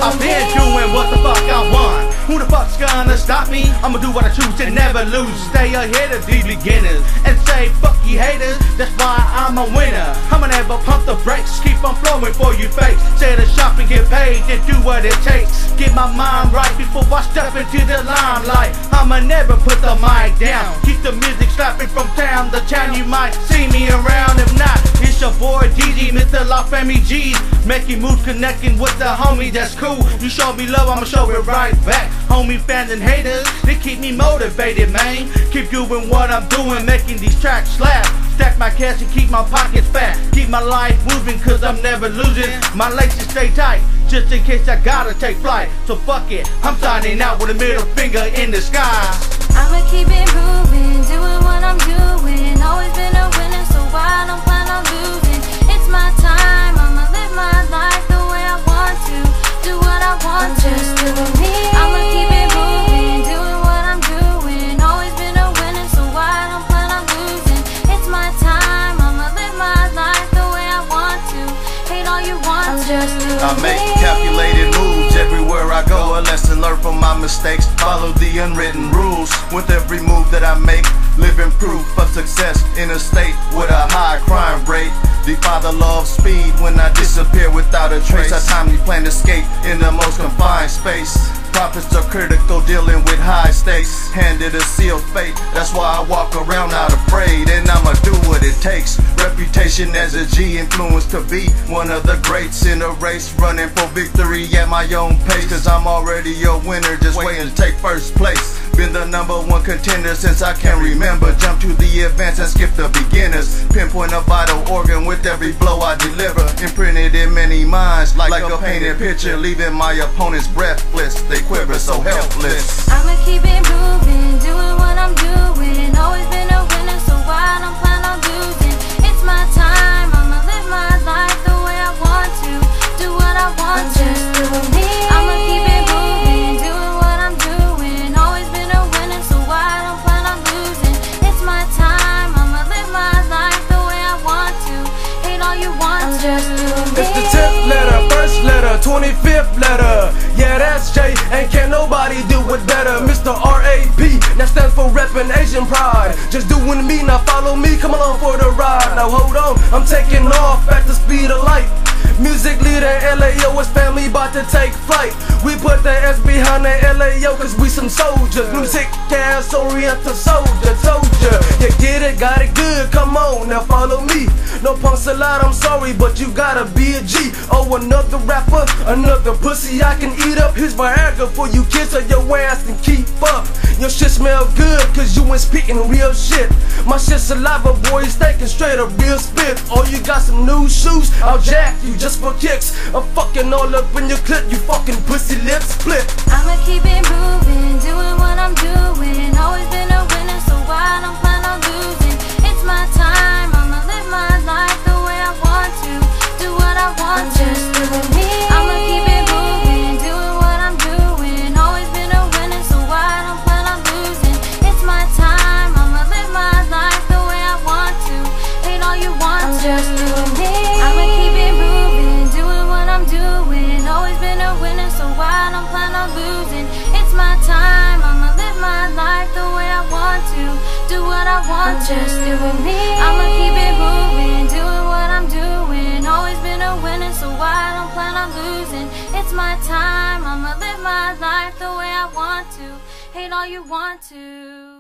I've been doing what the fuck I want. Who the fuck's gonna stop me? I'ma do what I choose and never lose. Stay ahead of these beginners and say fuck you haters. That's why I'm a winner. I'ma never pump the brakes. Keep on flowing for you fakes. Set a shop and get paid and do what it takes. Get my mind right before I step into the limelight. I'ma never put the mic down. Keep the music slapping from town to town. You might see me around. If not, it's your boy DG, Mr. La Family G's. Making moves, connecting with the homie, that's cool. You show me love, I'ma show it right back. Homie, fans and haters, they keep me motivated, man. Keep doing what I'm doing, making these tracks slap. Stack my cash and keep my pockets fat. Keep my life moving, cause I'm never losing. My laces stay tight, just in case I gotta take flight. So fuck it, I'm signing out with a middle finger in the sky. I'ma keep it moving, doing what I'm doing. Always been a winner, so I don't plan on losing. It's my time, I'ma live my life the way I want to. Do what I want to. I'ma keep it moving, doing what I'm doing. Always been a winner, so I don't plan on losing. It's my time, I'ma live my life the way I want to. Hate all you want to. I make calculated moves everywhere I go. A lesson learned from my mistakes. Follow the unwritten rules. With every move that I make, living proof of success in a state with a high crime rate. Defy the law of speed when I disappear without a trace. I timely plan to escape in the most confined space. Profits are critical, dealing with high stakes. Handed a sealed fate, that's why I walk around not afraid. And I'ma do what it takes. Reputation as a G, influence to be one of the greats in a race. Running for victory at my own pace, cause I'm already a winner, just waiting to take first place. Been the #1 contender since I can remember. Jump to the advance and skip the beginners. Pinpoint a vital organ with every blow I deliver. Imprinted in many minds like a painted picture, leaving my opponents breathless. They quiver so helpless. I'ma keep it moving, doing what I'm doing. Always been a winner, so I don't plan on losing. It's my time, I'ma live my life the way I want to. Do what I want to. I'ma keep it moving, doing what I'm doing. Always been a winner, so I don't plan on losing. It's my time, I'ma live my life the way I want to. Hate all you want to. It's the 10th letter, first letter, 25th letter. Yeah, that's J, and can't nobody do it better. Mr. R.A.P., that stands for Reppin' Asian Pride. Just doing me, now follow me, come along for the ride. Now hold on, I'm taking off at the speed of light. Music leader LAO, his family about to take flight. We put the S behind the LAO cause we some soldiers. Music ass oriental soldier. You get it, got it good, come on, now follow me. No punks allowed, I'm sorry, but you gotta be a G. Oh, another rapper, another pussy I can eat up. Here's Viagra for you kids so your ass can keep up. Your shit smell good cause you ain't spitting real shit. My shit saliva, boy, you thinking straight up real spit. Oh, you got some new shoes, I'll jack you just for kicks. I'm fucking all up in your clip, you fucking pussy lips split. I'ma keep it moving, doing what I'm doing. Always been a winner, so I don't plan on losing. It's my time, I'ma live my life the way I want to. Do what I want to. I'ma keep it moving, doing what I'm doing. Always been a winner, so I don't plan on losing. It's my time, I'ma live my life the way I want to. Hate all you want to. I'ma keep it moving, doing what I'm doing. Always been a winner, so I don't plan on losing. It's my time, I'ma live my life the way I want to. Do what I want to. I'ma keep it moving, doing what I'm doing. Always been a winner, so I don't plan on losing. It's my time, I'ma live my life the way I want to. Hate all you want to.